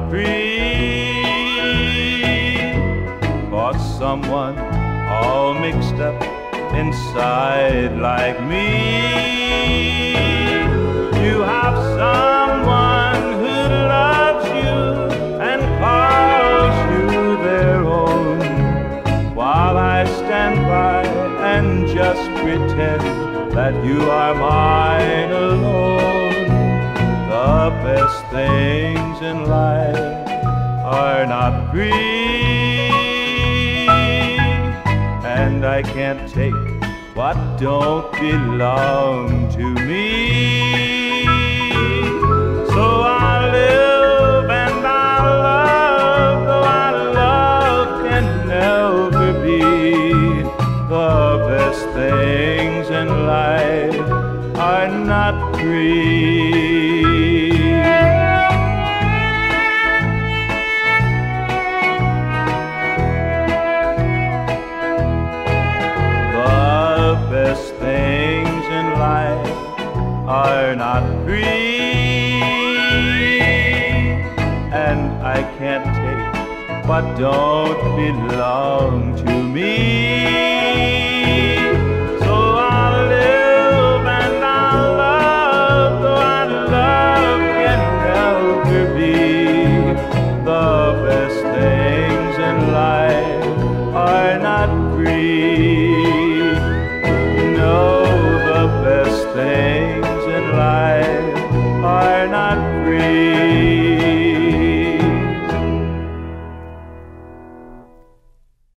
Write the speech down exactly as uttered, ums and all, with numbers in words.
free for someone all mixed up inside like me. You have someone who loves you and calls you their own, while I stand by and just pretend that you are mine alone. The best things in life are not free, and I can't take what don't belong to me. So I live and I love, though our love can never be. The best things in life are not free. The best things in life are not free, and I can't take what don't belong to me.